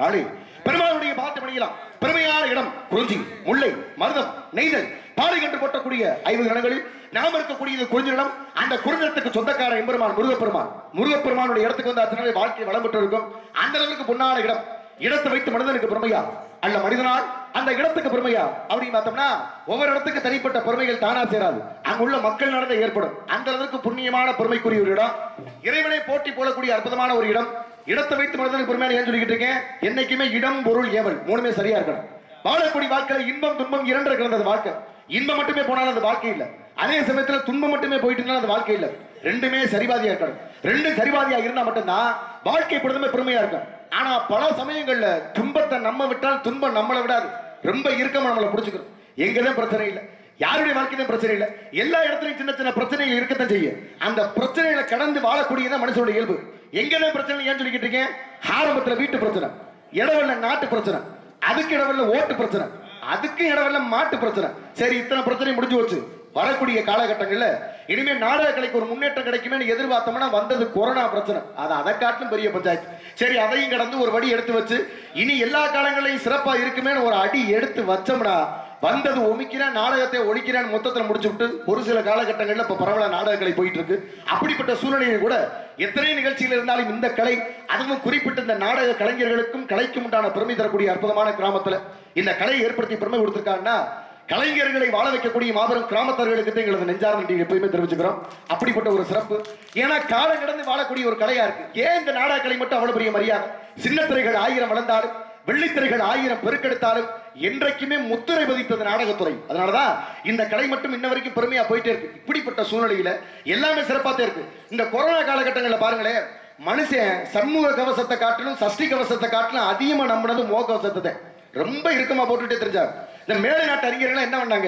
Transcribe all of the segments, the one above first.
ஆளி பெருமாளுடைய பாட்டு பணியலாம். பெருமையான இடம் குறிஞ்சி, முல்லை, மருதம், நெய்தல், பாலை கண்டு போட்டக்கூடிய 50 இடங்களில் நாம் இருக்கக்கூடிய குறிஞ்சி இடம். அந்த குறிஞ்சத்துக்கு சொந்தக்கார எம்பெருமான் முருகப்பெருமான். முருகப்பெருமானுடைய இடத்துக்கு வந்து அதனால வாழ்க்கை வளம் பெற்று இருக்கும். அந்த அளவுக்கு பொன்னான இடம். இடத்தை வைத்து மனிதனுக்கு பெருமையா அல்ல மனிதனால் அந்த இடத்துக்கு பெருமையா அப்படின்னு பார்த்தோம்னா ஒவ்வொரு இடத்துக்கு தனிப்பட்ட பெருமைகள் தானா சேராது. அங்குள்ள மக்கள் நடந்த ஏற்படும். அந்த அளவுக்கு புண்ணியமான பெருமைக்குரிய ஒரு இடம். இறைவனை போட்டி போடக்கூடிய அற்புதமான ஒரு இடம். இடத்தை வைத்து மனிதனுக்கு பெருமையான ஏன் சொல்லிக்கிட்டு இருக்கேன்? என்னைக்குமே இடம், பொருள், ஏவல் மூணுமே சரியா இருக்கணும். வாழக்கூடிய வாழ்க்கையில இன்பம் துன்பம் இரண்டு கிடந்தது வாழ்க்கை. இன்பம் மட்டுமே போனாலும் அது வாழ்க்கை இல்லை. அதே சமயத்துல துன்பம் மட்டுமே போயிட்டு இருந்தாலும் அது வாழ்க்கை இல்லை. ரெண்டுமே சரிபாதியா இருக்கணும். ரெண்டு சரிபாதியா இருந்தா மட்டும்தான் வாழ்க்கை பொழுதுமே பெருமையா இருக்கும். ஆனா பல சமயங்கள்ல துன்பத்தை நம்ம விட்டால் துன்பம் நம்மளை விடாது. ரொம்ப இறுக்கமா நம்மளை பிடிச்சுக்கிறோம். எங்கதான் பிரச்சனை இல்லை, யாருடைய வாழ்க்கையும் பிரச்சனை இல்லை. எல்லா இடத்துலயும் சின்ன சின்ன பிரச்சனைகள் இருக்கத்தான் செய்யும். அந்த பிரச்சனைகளை கடந்து வாழக்கூடியதான் மனுஷனுடைய இயல்பு. எங்கதான் பிரச்சனை ஏன் சொல்லிக்கிட்டு இருக்கேன்? ஆரம்பத்துல வீட்டு பிரச்சனை, இடவெல்ல நாட்டு பிரச்சனை, அதுக்கு இடவெல்ல ஓட்டு பிரச்சனை, அதுக்கு இடவெல்ல மாட்டு பிரச்சனை. சரி, இத்தனை பிரச்சனை முடிஞ்சு வச்சு வரக்கூடிய காலகட்டங்கள்ல இனிமே நாடக கலைக்கு ஒரு முன்னேற்றம் கிடைக்குமே எதிர்பார்த்தோம்னா வந்தது கொரோனா பிரச்சனை. அது அதை காட்டிலும் பெரிய பஞ்சாயத்து. சரி, அதையும் கடந்து ஒரு வடி எடுத்து வச்சு இனி எல்லா காலங்களையும் சிறப்பா இருக்குமே ஒரு அடி எடுத்து வச்சோம்னா வந்தது ஒமிக்கிறான், நாடகத்தை ஒழிக்கிறான், மொத்தத்தில் முடிச்சு விட்டு ஒரு சில காலகட்டங்கள்ல இப்ப பரவலா நாடக கலை போயிட்டு இருக்கு. அப்படிப்பட்ட சூழ்நிலையில் கூட எத்தனை நிகழ்ச்சிகள் இருந்தாலும் இந்த கலை, அதுவும் குறிப்பிட்ட இந்த நாடக கலைஞர்களுக்கும் கலைக்கும் உண்டான பெருமை தரக்கூடிய அற்புதமான கிராமத்துல இந்த கலையை ஏற்படுத்தி பெருமை கொடுத்திருக்காங்கன்னா கலைஞர்களை வாழ வைக்கக்கூடிய மாபெரும் கிராமத்தர்களுக்கு எங்களது நெஞ்சார் நன்றி எப்பயுமே தெரிவிச்சுக்கிறோம். அப்படிப்பட்ட ஒரு சிறப்பு. ஏன்னா காலம் கடந்து வாழக்கூடிய ஒரு கலையா இருக்கு. ஏன் இந்த நாடக கலை மட்டும் அவ்வளவு பெரிய மரியாதை? சின்ன திரைகள் 1000 வளர்ந்தாலும், வெள்ளித்திரைகள் 1000 பெருக்கெடுத்தாலும் என்றைக்குமே முத்திரை பதித்தது நாடகத்துறை. அதனாலதான் இந்த கலை மட்டும் இன்ன வரைக்கும் பெருமையா போயிட்டே இருக்கு. இப்படிப்பட்ட சூழ்நிலையில எல்லாமே சிறப்பாத்தே இருக்கு. இந்த கொரோனா காலகட்டங்களில் பாருங்களேன், மனுஷன் சண்முக கவசத்தை காட்டிலும் சஷ்டி கவசத்தை காட்டிலும் அதிகமா நம்பினது முக கவசத்தை ரொம்ப இறுக்கமா போட்டுட்டே தெரிஞ்சாங்க. இந்த மேலை நாட்டு அறிஞர்கள் என்ன பண்ணாங்க?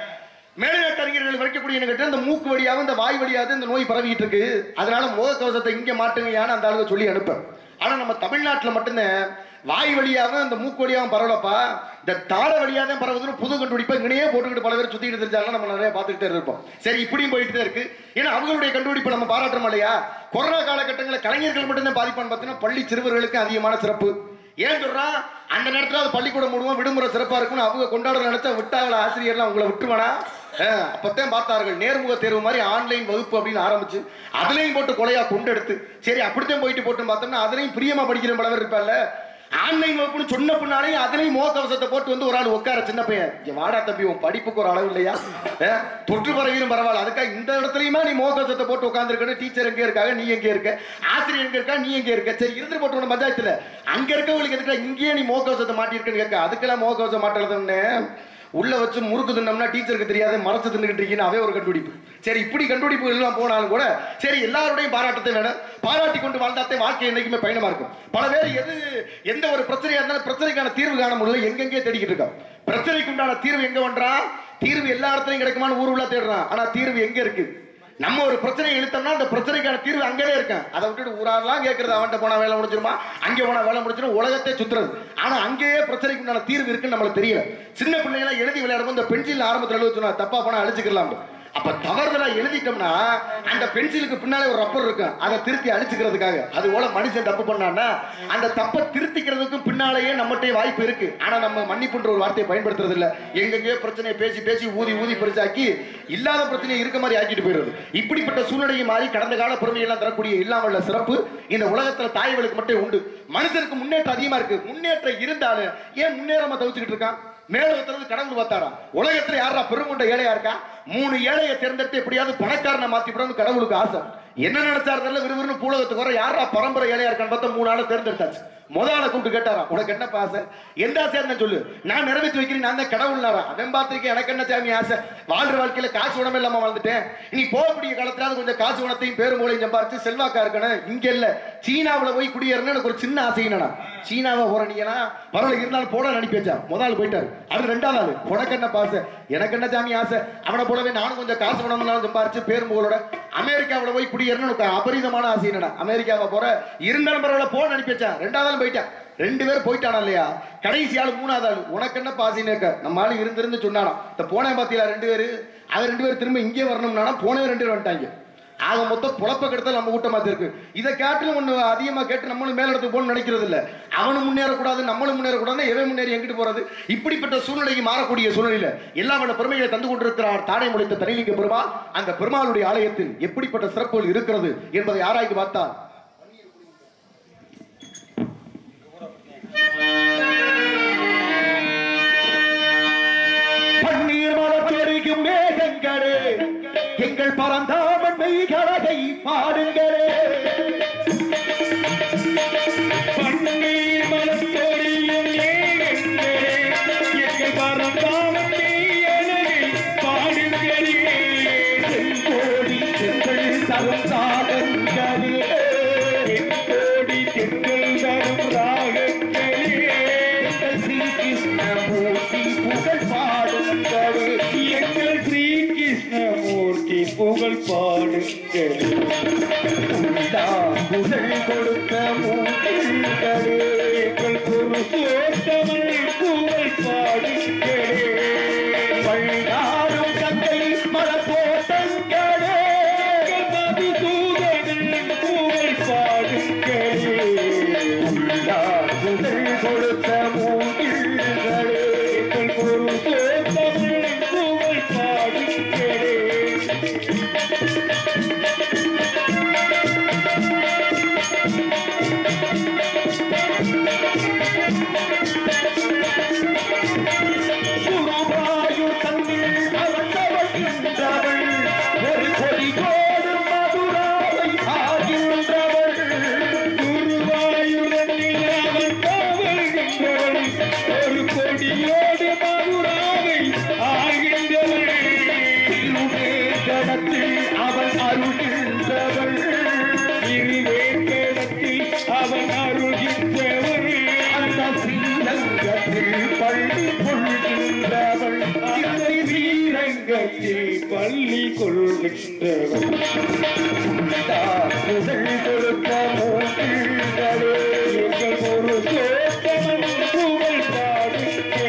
மேலை நாட்டு அறிஞர்கள் வைக்கக்கூடிய இந்த மூக்கு வழியாகவும் இந்த வாய் வழியாவது இந்த நோய் பரவிட்டு இருக்கு, அதனால முக கவசத்தை இங்க மாட்டுங்கன்னு அந்த ஆளுங்க சொல்லி அனுப்ப. ஆனா நம்ம தமிழ்நாட்டில் மட்டும்தான் வாய் வழியாகவும் இந்த மூக்கு வழியாகவும் பரவலப்பா, இந்த தாள வழியாக தான் பரவுதுன்னு புது கண்டுபிடிப்பா இங்கனையே போட்டுக்கிட்டு பல பேர் சுத்திட்டு தெரிஞ்சாலும் நம்ம நிறைய பார்த்துக்கிட்டே இருப்போம். சரி, இப்படியும் போயிட்டு தான் இருக்கு. ஏன்னா அவங்களுடைய கண்டுபிடிப்பு நம்ம பாராட்டுறோம் இல்லையா? கொரோனா காலகட்டங்களில் கலைஞர்கள் மட்டும்தான் பாதிப்பான்னு பார்த்தீங்கன்னா பள்ளி சிறுவர்களுக்கு அதிகமான சிறப்பு. ஏன் சொல்றான்? அந்த நேரத்தில் அது பள்ளிக்கூடம் மூடுவோம், விடுமுறை சிறப்பா இருக்குன்னு அவங்க கொண்டாட நினைச்சா விட்டாங்கள ஆசிரியர்லாம் உங்களை விட்டுவானா? அப்பத்தான் பார்த்தார்கள் நேர்முக தேர்வு மாதிரி ஆன்லைன் வகுப்பு அப்படின்னு ஆரம்பிச்சு அதுலயும் போட்டு கொலையா கொண்டெடுத்து சரி அப்படித்தான் போயிட்டு போட்டு பார்த்தோம்னா அதுலயும் பிரியமா படிக்கிற பலவர் இருப்பார்ல. ஆன்லைன் வகுப்புன்னு சொன்ன பின்னாலே அதுலயும் முகக்கவசத்தை போட்டு வந்து ஒரு ஆள் உட்கார, சின்ன பையன், வாடா தம்பி உன் படிப்புக்கு ஒரு அளவு இல்லையா? தொற்று பரவியும் பரவாயில்ல, அதுக்காக இந்த இடத்துலயுமா நீ முகக்கவசத்தை போட்டு உட்காந்துருக்க? டீச்சர் எங்கே இருக்காங்க, நீ எங்கே இருக்க? ஆசிரியர் எங்க இருக்கா, நீ எங்கே இருக்க? சரி, இருந்து போட்டு ஒண்ணு பஞ்சாயத்துல அங்க இருக்கவங்களுக்கு எதுக்கா இங்கேயே நீ முகக்கவசத்தை மாட்டிருக்கன்னு கேட்க. அதுக்கெல்லாம் முகக்கவசம் மாட்டுறதுன்னு உள்ள வச்சு முறுக்கு தின்னம்னா டீச்சருக்கு தெரியாத மறைச்சு தின்னுக்கிட்டு இருக்கீங்கன்னு அவே ஒரு கண்டுபிடிப்பு. சரி, இப்படி கண்டுபிடிப்பு எல்லாம் போனாலும் கூட சரி எல்லாருடையும் பாராட்டத்தை வேணும். பாராட்டி கொண்டு வாழ்ந்தாத்தே வாழ்க்கை என்னைக்குமே பயணமா இருக்கும். பல பேர் எந்த ஒரு பிரச்சனையா இருந்தாலும் பிரச்சனைக்கான தீர்வு காண முடியல, எங்கெங்கே தேடிக்கிட்டு இருக்கோம். பிரச்சனைக்கு உண்டான தீர்வு எங்க பண்றான்? தீர்வு எல்லா இடத்துலையும் கிடைக்குமான்னு ஊர் உள்ள தேடுறான். ஆனா தீர்வு எங்க இருக்கு? நம்ம ஒரு பிரச்சனையை இழுத்தோம்னா அந்த பிரச்சனைக்கான தீர்வு அங்கேயே இருக்கேன். அதை விட்டுட்டு ஊராரெல்லாம் கேட்கறது, அவன்கிட்ட போனா வேலை முடிச்சிருமா, அங்கே போனா வேலை முடிச்சிடும், உலகத்தை சுத்துறது. ஆனா அங்கேயே பிரச்சனைக்கு உண்டான தீர்வு இருக்குன்னு நம்மளுக்கு தெரியல. சின்ன பிள்ளைங்களாம் எழுதி விளையாடும்போது இந்த பென்சில் ஆரம்பத்தில் எழுத சொன்னா தப்பா போனா அழிச்சுக்கலாம். அப்ப தவறுதலா எழுதிட்டோம்னா அந்த பென்சிலுக்கு பின்னாலே ஒரு ரப்பர் இருக்கும், அதை திருத்தி அழிச்சுக்கிறதுக்காக. அது போல மனுஷன் தப்பு பண்ணான்னா அந்த தப்பை திருத்திக்கிறதுக்கும் பின்னாலேயே நம்மகிட்டே வாய்ப்பு இருக்கு. ஆனா நம்ம மன்னிப்புன்ற ஒரு வார்த்தையை பயன்படுத்துறது இல்ல. எங்கெங்கேயோ பிரச்சனையை பேசி பேசி ஊதி ஊதி பெருசாக்கி இல்லாத பிரச்சனையை இருக்க மாதிரி ஆக்கிட்டு போயிடுறது. இப்படிப்பட்ட சூழ்நிலையை மாறி கடந்த கால பெருமையெல்லாம் தரக்கூடிய இல்லாமல்ல சிறப்பு இந்த உலகத்துல தாய்களுக்கு மட்டும் உண்டு. மனுஷனுக்கு முன்னேற்றம் அதிகமா இருக்கு. முன்னேற்றம் இருந்தாலும் ஏன் முன்னேறாம தவிச்சுக்கிட்டு இருக்கான்? மேலோகத்திலிருந்து கடவுள் பார்த்தாரா? உலகத்துல யாரா பெருங்கொண்ட ஏழையா இருக்கா? 3 ஏழையை தேர்ந்தெடுத்து எப்படியாவது பணக்காரனை மாத்திப்படணும்னு கடவுளுக்கு ஆசை. என்ன நினைச்சாரு? விறுவிறுன்னு பூலகத்துக்கு வர யாரா பரம்பரை ஏழையா இருக்கான்னு பார்த்தா 3 ஆளை தேர்ந்தெடுத்தாச்சு. முதல் ஆளை கூப்பிட்டு கேட்டாரா, உனக்கு என்ன ஆசை? எந்த ஆசை என்ன சொல்லு, நான் நிறைவேற்றி வைக்கிறேன், நான் தான் கடவுள்னாரா? அவன் பார்த்திருக்கேன், எனக்கு என்ன சாமி ஆசை? வாழ்ற வாழ்க்கையில காசு உணமே இல்லாம வாழ்ந்துட்டேன். இனி போகக்கூடிய காலத்துல கொஞ்சம் காசு உணத்தையும் பேரு மூலையும் சம்பாரிச்சு செல்வாக்கா இருக்கணும். இங்க இல்ல, சீனாவுல போய் குடியேறணும் எனக்கு ஒரு சின்ன ஆசை. என்னன்னா சீனாவை போறீங்கன்னா பரவாயில்ல இருந்தாலும் போட அனுப்பி வச்சா. முதல் போயிட்டாரு. அது 2வது ஆளு, உனக்கு என்ன ஆசை? எனக்கு என்ன சாமி ஆசை? அவனை போலவே நானும் கொஞ்சம் காசு உணவு சம்பாரிச்சு பேரும்போலோட அமெரிக்காவில் போய் குடியேறணும் அபரிதமான ஆசை. என்னடா அமெரிக்காவை போற இருந்தாலும் பரவாயில்ல போன அனுப்பி வச்சான். 2வது போயிட்டான். 2 பேர் போயிட்டானா இல்லையா? கடைசி ஆளு 3வது ஆளு, உனக்கு என்ன பாசின்னு இருக்க? நம்ம ஆளு இருந்து சொன்னானா இந்த போனேன் பாத்தீங்களா 2 பேரு. அது 2 பேர் திரும்ப இங்கே வரணும்னா போனே 2 பேர் வந்துட்டாங்க. ஆக மொத்தம் புழப்ப கெடுத்தல் நம்ம கூட்டமா இருக்கு. இதை காட்டிலும் ஒண்ணு அதிகமா கேட்டு நம்மளும் மேல இடத்துக்கு போகணும்னு நினைக்கிறது இல்ல. அவனும் முன்னேறக்கூடாது, நம்மளும் முன்னேறக்கூடாது, எவன் முன்னேறி எங்கிட்டு போறது? இப்படிப்பட்ட சூழ்நிலைக்கு மாறக்கூடிய சூழ்நிலையில எல்லா வல்ல பெருமைகளை தந்து கொண்டிருக்கிறார் தாடை முடித்த தனிலிங்க பெருமாள். அந்த பெருமாளுடைய ஆலயத்தில் எப்படிப்பட்ட சிறப்புகள் இருக்கிறது என்பதை ஆராய்ந்து பார்த்தால் பன்னீர் மலப்பெருகும் மேகங்களே, எங்கள் பரந்தாமன் மெய்கழகை பாடுங்களே. பன்னீர் மலப்பெருகும் மேகங்களே, எங்கள் பரந்தாமன் மெய்கழகை பாடுங்களே. செங்கோடி செங்கல் தரும் ராகங்களே, செங்கோடி செங்கல் தரும் ராகங்களே. எங்கள் ஸ்ரீ கிருஷ்ணமூர்த்தி புகழ் பாடுங்களே. எங்கள் ஸ்ரீ கிருஷ்ணமூர்த்தி புகழ் பாடுங்களே. புகழ் கொடுத்த மூங்கில்களே, எங்கள் புருஷோத்தமன் புகழ் பாடுங்களே. வழியாரும் கங்கை மலத்தோட்டங்களே, எங்கள் மதுசூதனன் புகழ் பாடுங்களே. புகழ் கொடுத்த மூங்கில்களே, எங்கள் புருஷோத்தமன் புகழ் பாடுங்களே. குருவாயூர் தன்னில் அவந்தவள் என்றவள், ஒரு கொடியோடு மதுராவை ஆகின்றவள். குருவாயூரனில் அவன் காவல்கின்றவள், ஒரு கொடியோடு மதுராவை ஆகின்றவள். திருவேங்கடத்தில் அவள் அருள்கின்றவள், திருவேங்கடத்தில் அவன் அருள்கின்றவள். அந்த ஸ்ரீரங்கத்தில் பள்ளி கொள்கின்றவள். அந்த ஸ்ரீரங்கத்தில் பள்ளி கொள்கின்றவள். புகழ் கொடுத்த மூங்கில்களே, எங்கள் புருஷோத்தமன் புகழ் பாடுங்களே.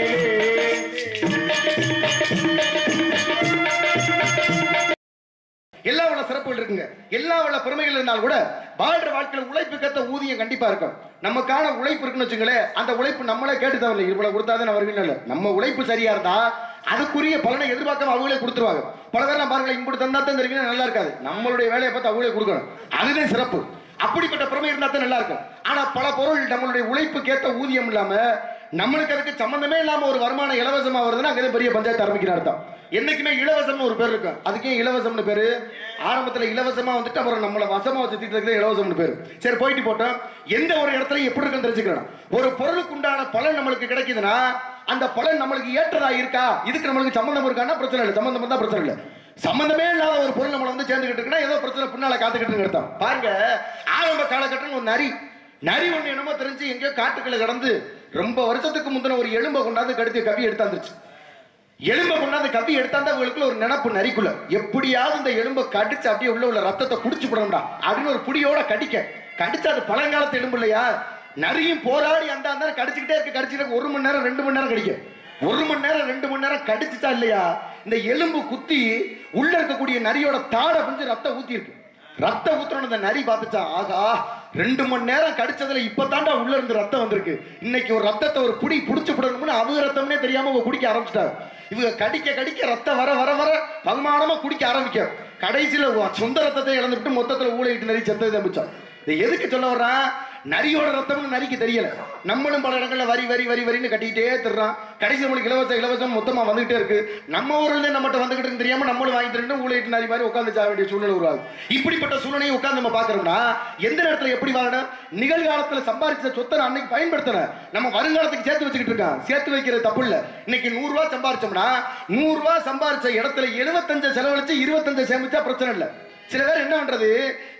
எல்லா உள்ள சிறப்புகள் இருக்குங்க, எல்லா உள்ள பெருமைகள் இருந்தால் கூட வாழ்ற வாழ்க்கையில உழைப்புக்கேற்ற ஊதியம் கண்டிப்பா இருக்கும். நமக்கான உழைப்பு இருக்குன்னு வச்சுங்களேன், அந்த உழைப்பு நம்மளே கேட்டு தரல, இவ்வளவு கொடுத்தாதான் வருவீங்க இல்ல. நம்ம உழைப்பு சரியா இருந்தா அதுக்குரிய பலனை எதிர்பார்க்காம அவங்களே கொடுத்துருவாங்க. பல பேர்லாம் பாருங்களேன், இப்படி தந்தா தான் தெரிவிங்க நல்லா இருக்காது, நம்மளுடைய வேலையை பார்த்து அவங்களே கொடுக்கணும், அதுதான் சிறப்பு. அப்படிப்பட்ட பெருமை இருந்தா தான் நல்லா இருக்கும். ஆனா பல பொருள் நம்மளுடைய உழைப்புக்கேற்ற ஊதியம் இல்லாம நம்மளுக்கு அதுக்கு சம்பந்தமே இல்லாம ஒரு வருமானம் இலவசமா வருதுன்னா அங்கே பெரிய பஞ்சாயத்து ஆரம்பிக்கிற அர்த்தம். என்னைக்குமே இலவசம்னு ஒரு பேர் இருக்கும். அதுக்கே இலவசம்னு பேரு. ஆரம்பத்துல இலவசமா வந்துட்டு அப்புறம் நம்மளை வசமா வச்சுட்டு இலவசம்னு பேரு. சரி போயிட்டு போட்டோம். எந்த ஒரு இடத்துல எப்படி இருக்குன்னு தெரிஞ்சுக்கணும். ஒரு பொருளுக்கு உண்டான பலன் நம்மளுக்கு கிடைக்குதுன்னா அந்த பலன் நம்மளுக்கு ஏற்றதா இருக்கா, இதுக்கு நம்மளுக்கு சம்பந்தம் இருக்கான்னா பிரச்சனை இல்லை, சம்பந்தம் வந்தா பிரச்சனை இல்லை. சம்பந்தமே இல்லாத ஒரு பொருள் நம்மளை வந்து சேர்ந்துக்கிட்டு இருக்குன்னா ஏதோ பிரச்சனை பின்னால காத்துக்கிட்டு அர்த்தம். பாருங்க, ஆரம்ப காலகட்டம் ஒரு நரி ஒண்ணு என்னமோ தெரிஞ்சு எங்கேயோ காட்டுக்குள்ள கடந்து ரொம்ப வருஷத்துக்கு முந்தின ஒரு எலும்பை கொண்டாந்து கடித்து கவி எடுத்தாந்துருச்சு. எலும்பை கொண்டாந்து கவி எடுத்தாந்து அவங்களுக்குள்ள ஒரு நினைப்பு, நரிக்குள்ள எப்படியாவது இந்த எலும்பை கடிச்சு அப்படியே உள்ள ரத்தத்தை குடிச்சு விடணும்டா அப்படின்னு ஒரு புடியோட கடிச்சு அது பழங்காலத்து எலும்பு இல்லையா. நரியும் போராடி அந்த கடிச்சுக்கிட்டே கடிச்சுட்டு 1 மணி நேரம் 2 மணி நேரம் கடிக்கும். 1 மணி நேரம் 2 மணி நேரம் கடிச்சுட்டா இல்லையா, இந்த எலும்பு குத்தி உள்ள இருக்கக்கூடிய நரியோட தாடை கொஞ்சம் ரத்தம் ஊத்தி இருக்கு. ரத்தம் ஊத்துறோம், இந்த நரி பார்த்துச்சா, ஆகா 2 மணி நேரம் கடிச்சதுல இப்பதாண்டா உள்ள இருந்து ரத்தம் வந்திருக்கு, இன்னைக்கு ஒரு ரத்தத்தை ஒரு புடி புடிச்சு விடணும்னு அவங்க ரத்தம்னே தெரியாம குடிக்க ஆரம்பிச்சிட்டாங்க. இவங்க கடிக்க ரத்தம் வர வர வர பகுமானமா குடிக்க ஆரம்பிக்க கடைசியில சொந்த ரத்தத்தை இழந்துட்டு மொத்தத்துல ஊழையிட்டு நரி செத்ததை தம்பிச்சான். இதை எதுக்கு சொல்ல வர்றான், நரியோட ரத்தம்னு நரிக்கு தெரியல. நம்மளும் பல இடங்கள்ல வரி வரி வரி வரின்னு கட்டிக்கிட்டே தர்றான். கடைசி நம்மளுக்கு இலவசம் மொத்தமா வந்துகிட்டே இருக்கு. நம்ம ஊர்ல நம்மகிட்ட வந்துகிட்டு தெரியாம நம்மளும் வாங்கிட்டு ஊழையிட்டு நரி மாதிரி உட்காந்து சாக வேண்டிய சூழ்நிலை உருவாகும். இப்படிப்பட்ட சூழ்நிலையை உட்கார்ந்து நம்ம பாக்குறோம்னா எந்த நேரத்துல எப்படி வாழணும், நிகழ்காலத்துல சம்பாதிச்ச சொத்தை அன்னைக்கு பயன்படுத்தணும், நம்ம வருங்காலத்துக்கு சேர்த்து வச்சுக்கிட்டு இருக்கான். சேர்த்து வைக்கிறது தப்பு இல்ல. இன்னைக்கு 100 ரூபாய் சம்பாதிச்சோம்னா 100 ரூபாய் சம்பாதிச்ச இடத்துல 75 செலவழிச்சு 25 சேமிச்சா பிரச்சனை இல்லை. சில பேர் என்ன பண்றது,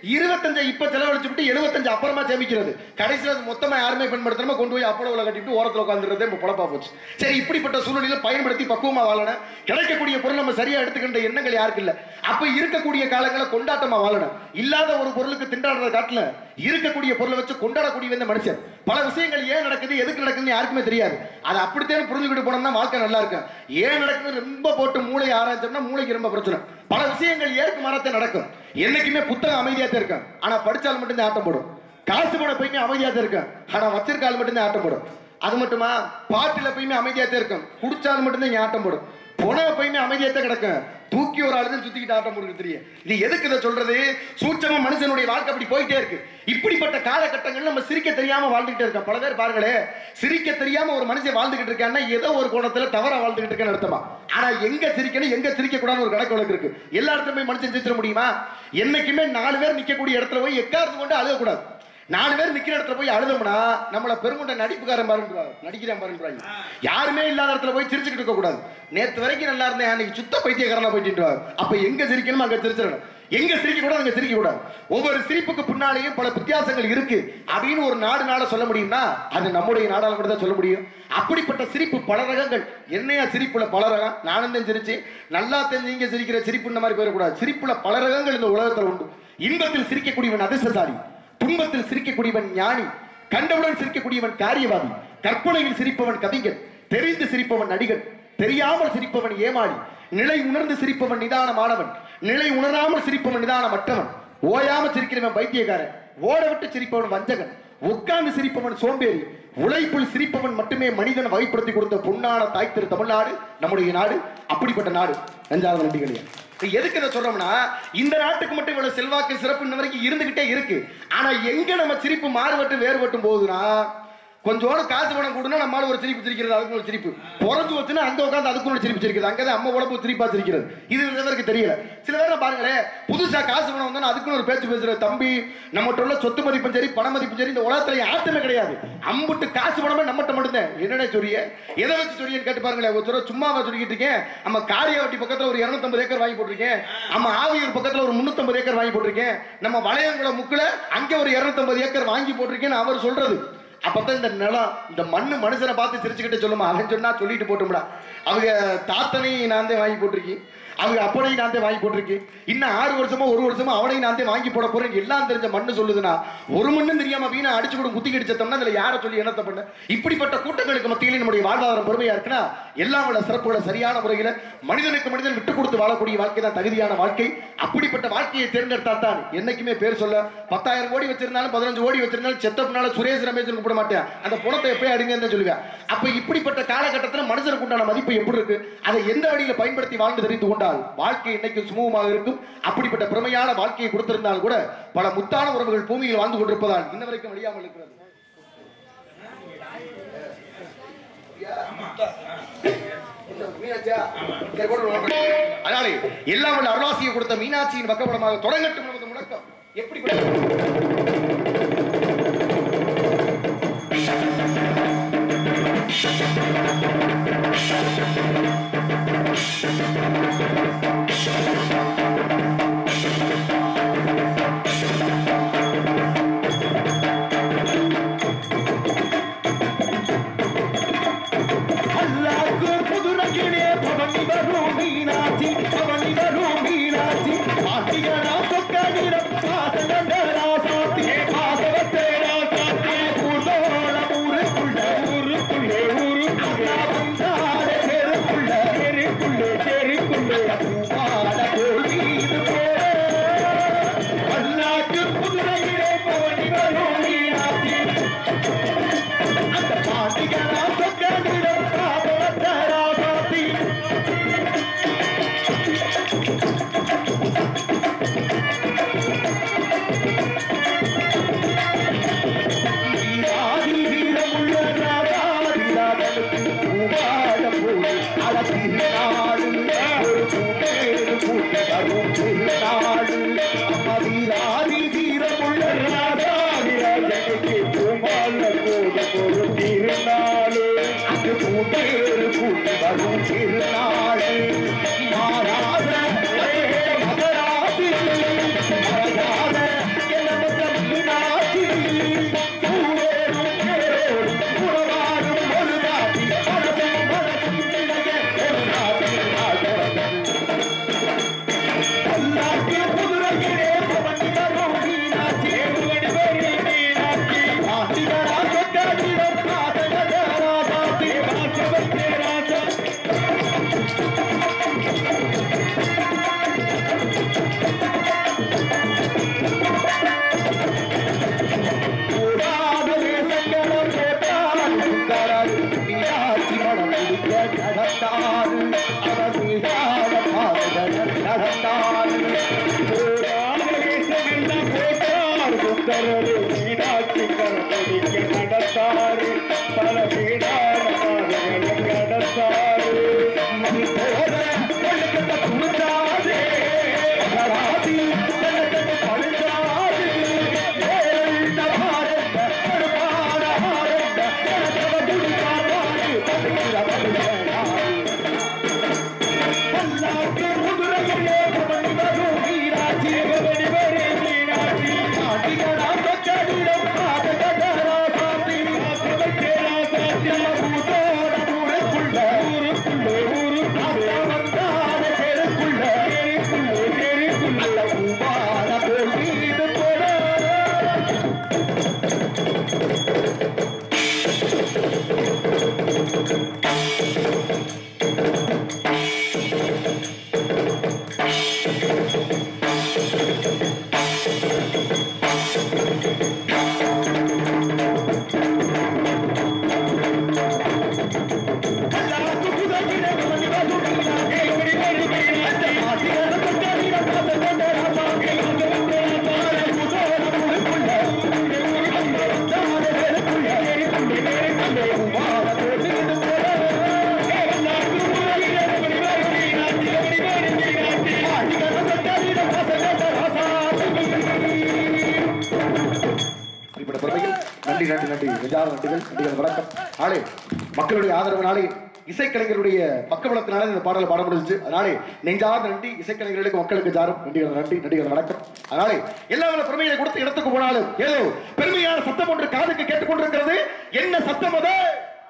25 இப்ப செலவழிச்சு விட்டு 75 அப்புறமா சேமிக்கிறது. கடைசியில் அது மொத்தமா யாருமே பயன்படுத்தாம கொண்டு போய் அப்பளவுல கட்டிட்டு ஓரத்தில் உட்காந்துறதே இப்ப பொழப்பா போச்சு. சரி, இப்படிப்பட்ட சூழ்நிலையில பயன்படுத்தி பக்குவமா வாழணும். கிடைக்கக்கூடிய பொருள் நம்ம சரியா எடுத்துக்கின்ற எண்ணங்கள் யாருக்கு இல்ல. அப்ப இருக்கக்கூடிய காலங்களை கொண்டாட்டமா வாழணும். இல்லாத ஒரு பொருளுக்கு திண்டாடுற காட்டுல இருக்கக்கூடிய பொருளை வச்சு கொண்டாடக்கூடிய இந்த மனுஷன் பல விஷயங்கள் ஏன் நடக்குது எதுக்கு நடக்குதுன்னு யாருக்குமே தெரியாது. அதை அப்படித்தான் புரிஞ்சுக்கிட்டு போனோம்னா வாழ்க்கை நல்லா இருக்கும். ஏன் நடக்குது ரொம்ப போட்டு மூளையை ஆராய்ச்சோம்னா மூளைக்கு ரொம்ப பிரச்சனை. பல விஷயங்கள் ஏற்கு மாறத்தை நடக்கும். என்னைக்குமே புத்தகம் அமைதியா தான் இருக்கும், ஆனா படிச்சால் மட்டும்தான் ஆட்டம் போடும். காசு போட போயுமே அமைதியா தான் இருக்கும், ஆனா வச்சிருக்கால் மட்டும்தான் ஆட்டம் போடும். அது மட்டுமா, பாட்டுல போயுமே அமைதியா தான் இருக்கும், குடிச்சால் மட்டும்தான் இங்க ஆட்டம் போடும். பொண போயுமே அமைதியா தான் கிடக்கும், தூக்கி ஒரு ஆளுதான் சுத்திக்கிட்டு ஆட்டம் போடுறது தெரியும். இது எதுக்கு இதை சொல்றது? சூட்சமா மனுஷனுடைய வாழ்க்கை அப்படி போயிட்டே இருக்கு. இப்படிப்பட்ட காலகட்டங்கள் நம்ம சிரிக்க தெரியாம வாழ்ந்துகிட்டே இருக்கோம். பல பேர் பாருங்களே, சிரிக்க தெரியாம ஒரு மனுஷன் வாழ்ந்துகிட்டு இருக்கான்னா ஏதோ ஒரு கோணத்துல தவறா வாழ்ந்துகிட்டு இருக்கேன்னு அர்த்தமா. ஆனா எங்க சிரிக்கணும் எங்க சிரிக்க கூடாதுன்னு ஒரு கணக்கு வழக்கு இருக்கு. எல்லா இடத்துல போய் மனுஷன் சிரிச்சிட முடியுமா? என்னைக்குமே 4 பேர் நிக்கக்கூடிய இடத்துல போய் எக்காரத்து கொண்டு அழுக கூடாது. 4 பேர் நிக்கிற இடத்துல போய் அழுதோம்னா நம்மள பெருங்குண்ட நடிப்புக்காரன் பாருங்க, நடிக்கிறேன் பாருங்க. யாருமே இல்லாத இடத்துல போய் சிரிச்சுக்கிட்டு இருக்க கூடாது. நேத்து வரைக்கும் நல்லா இருந்தேன், அன்னைக்கு சுத்த பைத்தியக்காரனா போயிட்டு. அப்ப எங்க சிரிக்கணும் அங்க சிரிச்சிடணும், எங்க சிரிக்க கூடாது அங்க சிரிக்க கூடாது. ஒவ்வொரு சிரிப்புக்கு பின்னாலேயும் பல வித்தியாசங்கள் இருக்கு அப்படின்னு ஒரு நாடுனால சொல்ல முடியும்னா அது நம்முடைய நாடால மட்டும் தான் சொல்ல முடியும். அப்படிப்பட்ட சிரிப்பு பல ரகங்கள். என்னையா சிரிப்புல பல ரகம்? நானும் தான் சிரிச்சு நல்லா தெரிஞ்சு சிரிக்கிற சிரிப்பு இந்த மாதிரி போயிடக்கூடாது. சிரிப்புல பல ரகங்கள் இந்த உலகத்தில் உண்டு. இன்பத்தில் சிரிக்கக்கூடியவன் அதிர்ஷ்டசாலி, துன்பத்தில் சிரிக்கக்கூடியவன் ஞானி, கண்டவுடன் சிரிக்கக்கூடியவன் காரியவாதி, கற்பனையில் சிரிப்பவன் கவிஞன், தெரிந்து சிரிப்பவன் நடிகன், தெரியாமல் சிரிப்பவன் ஏமாளி, நிலை உணர்ந்து சிரிப்பவன் நிதானமானவன், நிலை உணராமல் சிரிப்பவன் நிதானமற்றவன், ஓயாமல் சிரிக்கிறவன் பைத்தியக்காரன், ஓட விட்டு சிரிப்பவன் வஞ்சகன், உட்கார்ந்து சிரிப்பவன் சோம்பேறி, உழைப்பில் சிரிப்பவன் மட்டுமே மனிதன் வகைப்படுத்தி கொடுத்த பொன்னான தாய் திரு தமிழ்நாடு நம்முடைய நாடு. அப்படிப்பட்ட நாடு. நெஞ்சார்ந்த நன்றிகளே. எதுக்கு இதை சொல்றோம்னா, இந்த நாட்டுக்கு மட்டும் இவ்வளவு செல்வாக்கு சிறப்பு இன்ன வரைக்கும் இருந்துகிட்டே இருக்கு. ஆனா எங்க நம்ம சிரிப்பு மாறுபட்டு வேறுபட்டும் போகுதுன்னா, கொஞ்சோட காசு பணம் கொடுனா நம்மளால ஒரு சிரிப்பு சிரிக்கிறது, அதுக்கு ஒரு சிரிப்பு பிறந்து வச்சுன்னா அந்த உட்காந்து அதுக்கு ஒரு சிரிப்பு சிரிக்கிறது, அங்கதான் அம்மா உடம்பு சிரிப்பா சிரிக்கிறது. இது சிலருக்கு தெரியல. சில பேர் பாருங்களேன், புதுசா காசு பணம் வந்தா அதுக்குன்னு ஒரு பேச்சு பேசுற தம்பி, நம்மகிட்ட உள்ள சொத்து மதிப்பும் சரி பண மதிப்பும் சரி இந்த உலகத்துல ஆட்டமே கிடையாது. அம்புட்டு காசு பணமே நம்மகிட்ட மட்டும்தான். என்னடா சொல்லிய, எதை வச்சு சொல்லியன்னு கேட்டு பாருங்களேன். ஒரு சொல்ல சும்மாவா சொல்லிக்கிட்டு இருக்கேன். நம்ம காரியாவட்டி பக்கத்துல ஒரு 250 ஏக்கர் வாங்கி போட்டிருக்கேன், நம்ம ஆவியூர் பக்கத்துல ஒரு 350 ஏக்கர் வாங்கி போட்டிருக்கேன், நம்ம வளையங்குளம் முக்குல அங்க ஒரு 250 ஏக்கர் வாங்கி போட்டிருக்கேன்னு அவர் சொல்றது. அப்பதான் இந்த நிலம் இந்த மண்ணு மனுஷனை பார்த்து சிரிச்சுக்கிட்டு சொல்லுமா, அவன் சொன்னா சொல்லிட்டு போட்டோம்டா. அவங்க தாத்தனையும் நான் தான் வாங்கி போட்டிருக்கேன், அவங்க அப்பனையும் நான் தான் வாங்கி போட்டிருக்கேன், இன்னும் 6 வருஷமா 1 வருஷமா அவனையும் நான் தான் வாங்கி போட போறேன். எல்லாம் தெரிஞ்ச மண்ணு சொல்லுதுன்னா ஒரு மண்ணும் தெரியாம வீணா அடிச்சு கூட குத்தி கடிச்சோம்னா அதுல யாரை சொல்லி என்னத்த பண்ண? இப்படிப்பட்ட கூட்டங்களுக்கு மத்தியில் நம்முடைய வாழ்வாதாரம் பெருமையா இருக்குன்னா எல்லாம் உள்ள சிறப்புகளை சரியான முறையில மனிதனுக்கு மனிதன் விட்டு கொடுத்து வாழக்கூடிய வாழ்க்கை தான் தகுதியான வாழ்க்கை. அப்படிப்பட்ட வாழ்க்கையை தேர்ந்தெடுத்தா தான் என்னைக்குமே பேர் சொல்ல 10,000 கோடி வச்சிருந்தாலும் 15 கோடி வச்சிருந்தாலும் செத்தப்பனால சுரேஷ் ரமேஷ் கூப்பிட மாட்டேன், அந்த பணத்தை எப்பயே அடிங்கன்னு சொல்லுவேன். அப்ப இப்படிப்பட்ட காலகட்டத்தில் மனுஷனுக்கு உண்டான மதிப்பு எப்படி இருக்கு, அதை எந்த வழியில பயன்படுத்தி வாழ்ந்து தெரிந்து கொண்டால் வாழ்க்கை இன்னைக்கு சுமூகமாக இருக்கும். அப்படிப்பட்ட பெருமையான வாழ்க்கையை கொடுத்திருந்தால் கூட பல முத்தான உறவுகள் பூமியில் வாழ்ந்து கொண்டிருப்பதால் இன்ன வரைக்கும் அழியாமல் இருக்கிறது. அதனாலே எல்லாம் உள்ள அருளாசியை கொடுத்த மீனாட்சியின் பக்கபலமாக தொடங்கட்டும் நமது முழக்கம். எப்படி அவரது மீனாட்சி கரமடிக்க நடத்தாரு பல வீடான பாதைகளை கடத்தாரு மக்களுடைய ஆதரவுனாலே இசைக்கலைஞருடைய பக்கபலத்தினாலே இந்த பாடலை பாட முடிஞ்சிச்சு. அதனாலே நெஞ்சார்ந்த நன்றி இசைக்கலைஞர்களுக்கு மக்களுக்கு ஜாரும் நன்றிகள் நன்றி நன்றிகள் வணக்கம். அதனாலே எல்லா பெருமையை கொடுத்து இடத்துக்கு போனாலும் ஏதோ பெருமையான சத்தம் ஒன்று காதுக்கு கேட்டுக்கொண்டிருக்கிறது. என்ன சத்தம் அது?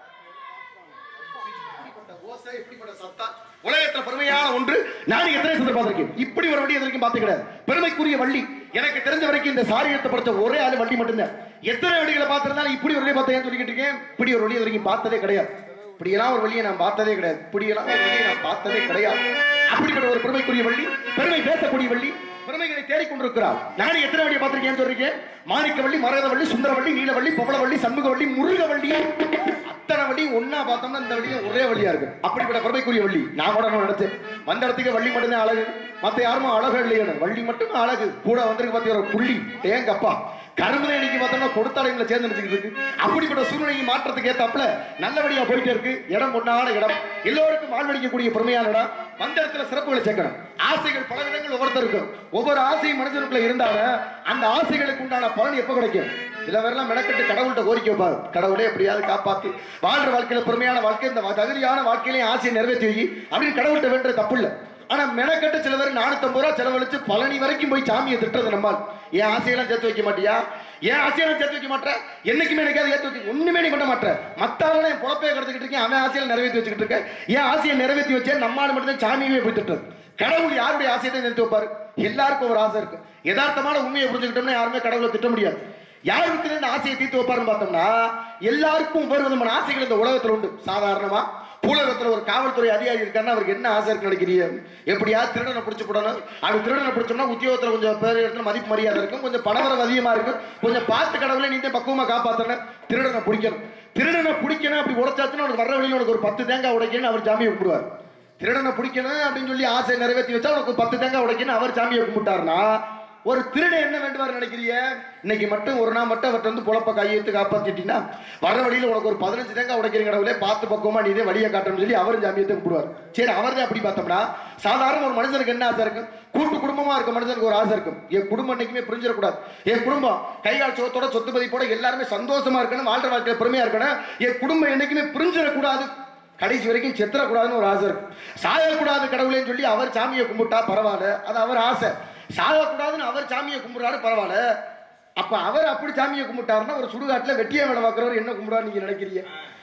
உலகத்துல பெருமையான ஒன்று. நான் எத்தனை சத்தம் பார்த்திருக்கேன், இப்படி ஒரு வண்டி எதற்கும் பார்த்து கிடையாது. பெருமைக்குரிய வள்ளி எனக்கு தெரிஞ்ச வரைக்கும் இந்த சாரியத்தை படிச்ச ஒரே ஆளு வண்டி மட்டும்தான். எத்தனை வண்டிகளை பார்த்திருந்தாலும் இப்படி ஒரு வழியை பார்த்தேன் சொல்லிக்கிட்டு இருக்கேன். இப்படி ஒரு வழி வரைக்கும் பார்த்ததே கிடையாது. இப்படியெல்லாம் ஒரு வழியை நான் பார்த்ததே கிடையாது. இப்படியெல்லாம் ஒரு வழியை நான் பார்த்ததே கிடையாது. அப்படிப்பட்ட ஒரு பெருமைக்குரிய வள்ளி, பெருமை பேசக்கூடிய வள்ளி, பெருமைகளை தேடிக்கொண்டிருக்கிறார். நான் எத்தனை வழியை பார்த்திருக்கேன் சொல்றீங்க? மாணிக்க வள்ளி, மரகத வள்ளி, சுந்தர வள்ளி, நீலவள்ளி, பவள வள்ளி, சண்முக வள்ளி, முருக வள்ளி, அத்தனை வள்ளி ஒன்னா பார்த்தோம்னா இந்த வழியும் ஒரே வழியா இருக்கு. அப்படிப்பட்ட பெருமைக்குரிய வள்ளி. நான் கூட நினைச்சேன் வந்த இடத்துக்கு வள்ளி மட்டும்தான் அழகு, மத்த யாருமே அழகு இல்லையா? வள்ளி மட்டும் அழகு. கூட வந்திருக்கு பாத்தீங்க ஒரு புள்ளி தேங்கப்பா கரும்பு இன்னைக்கு பார்த்தோம்னா கொடுத்தாலைங்களை சேர்ந்து நினைச்சுக்கிட்டு இருக்கு. அப்படிப்பட்ட சூழ்நிலையை மாற்றத்துக்கு ஏத்தாப்புல நல்லபடியா போயிட்டு இருக்கு. இடம் பொன்னான இடம், எல்லோருக்கும் வாழ்வழிக்கக்கூடிய பெருமையான இடம். வந்த இடத்துல சிறப்புகளை சேர்க்கணும். ஆசைகள் பல விதங்கள் ஒவ்வொருத்தருக்கும். ஒவ்வொரு ஆசையும் மனிதனுக்குள்ள இருந்தாலும் அந்த ஆசைகளுக்கு உண்டான பலன் எப்ப கிடைக்கும்? சில பேர்லாம் மெனக்கட்டு கடவுள்கிட்ட கோரிக்கை வைப்பாரு, கடவுளே எப்படியாவது காப்பாத்து, வாழ்ற வாழ்க்கையில பெருமையான வாழ்க்கை, இந்த தகுதியான வாழ்க்கையிலையும் ஆசையை நிறைவேற்றி வை அப்படின்னு கடவுள்கிட்ட வேண்ட தப்பு இல்லை. ஆனா மெனக்கட்டு சில பேர் 450 ரூபா செலவழிச்சு பழனி வரைக்கும் போய் சாமியை திட்டுறது நம்மால். என் ஆசையெல்லாம் சேர்த்து வைக்க மாட்டியா? ஏன் ஆசையெல்லாம் சேர்த்து வைக்க மாட்டேன்? என்னைக்குமே எனக்காவது ஏற்று வச்சு ஒண்ணுமே நீ பண்ண மாட்டேன். மத்தாலும் என் பொழப்பையை கடத்திக்கிட்டு இருக்கேன், அவன் ஆசையில நிறைவேற்றி வச்சுக்கிட்டு இருக்கேன். ஏன் ஆசையை நிறைவேற்றி வச்சேன் நம்மால் மட்டும்தான் சாமியுமே போய் திட்டுறது. கடவுள் யாருடைய ஆசையை நிறுத்தி வைப்பாரு? எல்லாருக்கும் ஒரு ஆசை இருக்கு. யதார்த்தமான உண்மையை புரிஞ்சுக்கிட்டோம்னா யாருமே கடவுளை திட்ட முடியாது. யாருக்கு இந்த ஆசையை தீர்த்து வைப்பாருன்னு பார்த்தோம்னா எல்லாருக்கும் ஒவ்வொரு விதமான ஆசைகள் இந்த உலகத்தில் உண்டு. சாதாரணமா பூலகத்துல ஒரு காவல்துறை அதிகாரி இருக்காருன்னா அவருக்கு என்ன ஆசை இருக்கு நினைக்கிறீங்க? எப்படியாவது திருடனை பிடிச்சு போடணும். அப்படி திருடனை பிடிச்சோம்னா உத்தியோகத்துல கொஞ்சம் பேர் இடத்துல மதிப்பு மரியாதை இருக்கும், கொஞ்சம் பணவரவு அதிகமா இருக்கும், கொஞ்சம் பார்த்து கடவுளை நீங்க பக்குவமா காப்பாத்தணும். திருடனை பிடிக்கணும். திருடனை பிடிக்கணும் அப்படி உடைச்சாச்சுன்னா உனக்கு வர்ற வழியில் உனக்கு ஒரு 10 தேங்காய் உடைக்கணும்னு அவர் சாமியை கும்பிடுவார். திருடனை பிடிக்கணும் அப்படின்னு சொல்லி ஆசை நிறைவேற்றி வச்சா உனக்கு 10 தேங்காய் உடைக்கணும் அவர் சாமியை கும்பிட்டாருன்னா ஒரு திருடன் என்ன வேண்டுவார் நினைக்கிறீங்க? இன்னைக்கு மட்டும் ஒரு நாள் மட்டும் அவர்கிட்ட வந்து பொழப்ப கையெழுத்து காப்பாத்திட்டீங்கன்னா வர வழியில உனக்கு ஒரு 15 தேங்காய் உடைக்கிறீங்க, கடவுளே பார்த்து பக்குவமா நீதே வழியை காட்டணும்னு சொல்லி அவர் ஜாமியத்தை கூப்பிடுவார். சரி, அவர் அப்படி பார்த்தோம்னா சாதாரண ஒரு மனுஷனுக்கு என்ன ஆசை இருக்கும்? கூட்டு குடும்பமா இருக்க மனுஷனுக்கு ஒரு ஆசை இருக்கும். என் குடும்பம் என்னைக்குமே பிரிஞ்சிடக்கூடாது, என் குடும்பம் கைகால் சோத்தோட சொத்து மதிப்போட எல்லாருமே சந்தோஷமா இருக்கணும், வாழ்ற வாழ்க்கையில பெருமையா இருக்கணும், என் குடும்பம் என்னைக்குமே பிரிஞ்சிடக்கூடாது, கடைசி வரைக்கும் செத்துறக்கூடாதுன்னு ஒரு ஆசை இருக்கும். சாயக்கூடாது கடவுளேன்னு சொல்லி அவர் சாமியை கும்பிட்டா பரவாயில்ல, அது அவர் ஆசை. சாகக்கூடாதுன்னு அவர் சாமியை கும்பிடுறாரு பரவாயில்ல. அப்ப அவர் அப்படி சாமியை கும்பிட்டாருன்னா ஒரு சுடுகாட்டுல வெட்டியா வேலை பார்க்கிறவர் என்ன கும்பிடுறாரு நீங்க நினைக்கிறீங்க?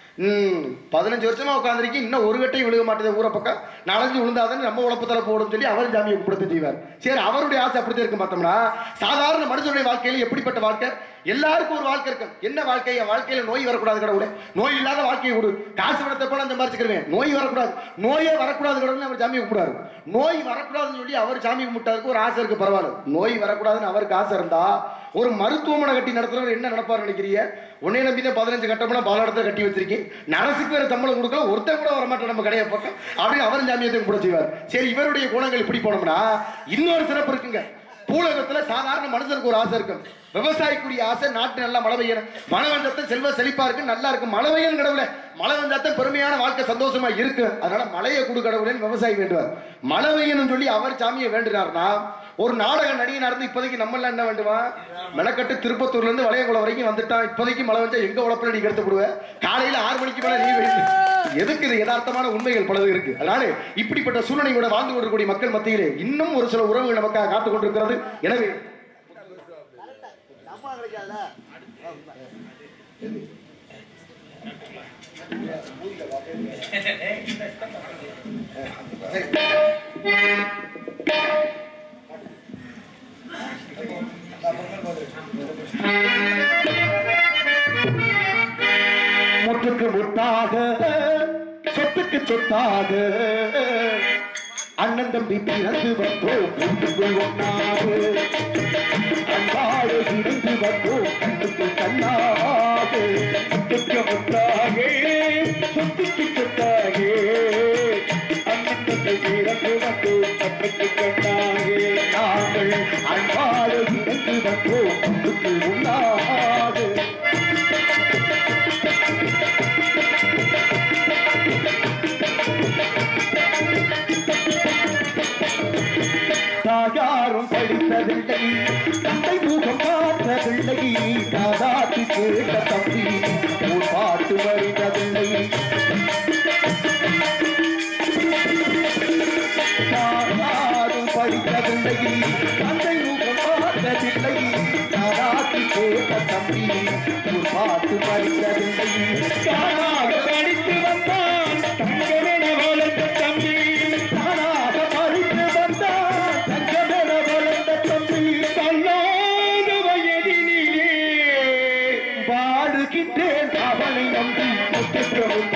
15 வருஷமா உட்காந்துருக்கு, இன்னும் ஒரு கட்டையும் விழுக மாட்டேது ஊரை பக்கம், நாலஞ்சு விழுந்தாதான் நம்ம உழப்பத்தல போடும் சொல்லி அவர் ஜாமியை கும்பிடுத்து செய்வார். சரி, அவருடைய ஆசை அப்படித்தான் இருக்கும். பார்த்தோம்னா சாதாரண மனிதனுடைய வாழ்க்கையில எப்படிப்பட்ட வாழ்க்கை? எல்லாருக்கும் ஒரு வாழ்க்கை இருக்கும். என்ன வாழ்க்கை? என் வாழ்க்கையில நோய் வரக்கூடாது கடவுளே, நோய் இல்லாத வாழ்க்கையை கொடு, காசு பணத்தை போல சம்பாதிச்சுக்கிறேன், நோய் வரக்கூடாது, நோயே வரக்கூடாது கடவுள்னு அவர் சாமியை கும்பிடுறாரு. நோய் வரக்கூடாதுன்னு சொல்லி அவர் சாமி கும்பிட்டாருக்கு ஒரு ஆசை இருக்கு, பரவாயில்ல. நோய் வரக்கூடாதுன்னு அவருக்கு ஆசை இருந்தா ஒரு மருத்துவமனை கட்டி நடத்துறவர் என்ன நினைப்பாரு நினைக்கிறீங்க? உன்னை நம்பிதான் 15 கட்டமெல்லாம் பல இடத்துல கட்டி வச்சிருக்கேன், நரசுக்கு வேற சம்பளம் கொடுக்கல, ஒருத்தர் கூட வரமாட்டேன் நம்ம கடையை பக்கம் அப்படின்னு அவர் ஜாமியத்தை கூட செய்வார். சரி, இவருடைய குணங்கள் இப்படி போனோம்னா இன்னொரு சிறப்பு இருக்குங்க. பூலகத்துல சாதாரண மனுஷனுக்கு ஒரு ஆசை இருக்கும். விவசாயிக்குரிய ஆசை நாட்டு நல்லா மழை பெய்யணும், மழை வந்தாத்த செல்வ செழிப்பா இருக்கு, நல்லா இருக்கு. மழை பெய்யணும் கடவுளே, மழை வந்தாத்த பெருமையான வாழ்க்கை சந்தோஷமா இருக்கு. அதனால மழையை கொடு கடவுளேன்னு விவசாயி வேண்டுவார். மழை பெய்யணும்னு சொல்லி அவர் சாமியை வேண்டுறாருன்னா, ஒரு நாடக நடிகை நடந்து இப்போதைக்கு நம்ம எல்லாம் என்ன வேண்டுவான், மெனக்கட்டு திருப்பத்தூர்ல இருந்து வளையங்குளம் வரைக்கும் வந்துட்டான், இப்போதைக்கு மழை வந்தா எங்க உழப்பில் நீ கருத்து போடுவேன், காலையில 6 மணிக்கு மேல நீ எதுக்கு? இது யதார்த்தமான உண்மைகள் பலது இருக்கு. அதனால இப்படிப்பட்ட சூழ்நிலையோட வாழ்ந்து கொண்டிருக்கூடிய மக்கள் மத்தியிலே இன்னும் ஒரு சில உறவுகள் நமக்காக காத்துக் கொண்டிருக்கிறது. எனவே முற்றுக்கு முத்தாக சொத்துக்கு சொத்தாக அண்ணன் தம்பி பிறந்து வந்தோம் வீட்டுக்குள் ஒன்றாக, அன்பாடு இருந்து வந்தோம் கண்ணுக்கு கண்ணாக. முத்துக்கு முத்தாக சொத்துக்கு சொத்தாக அண்ணன் தம்பி பிறந்து வந்தோம் கண்ணுக்கு கண்ணாக. நாங்கள் அன்பாடு இருந்து வந்தோம் கண்ணுக்கு ஒன்றாக. தாயாரும் படித்ததில்லை, தந்தை முகம் பார்த்ததில்லை, தாதாத்தி கேட்ட தம்பி ஒரு பாட்டு வருவதில்லை. தாயாரும் படித்ததில்லை, தந்தை முகம் பார்த்ததில்லை, தாதாத்தி கேட்ட தம்பி ஒரு பாட்டு வருவதில்லை. தானாக படித்து வந்தான் தங்கமென வளர்ந்த தம்பி, தானாக படித்து வந்தான் தங்கமென வளர்ந்த தம்பி, தள்ளாத வயதினிலே வாழுகின்றேன் அவனை நம்பி. முத்துக்கு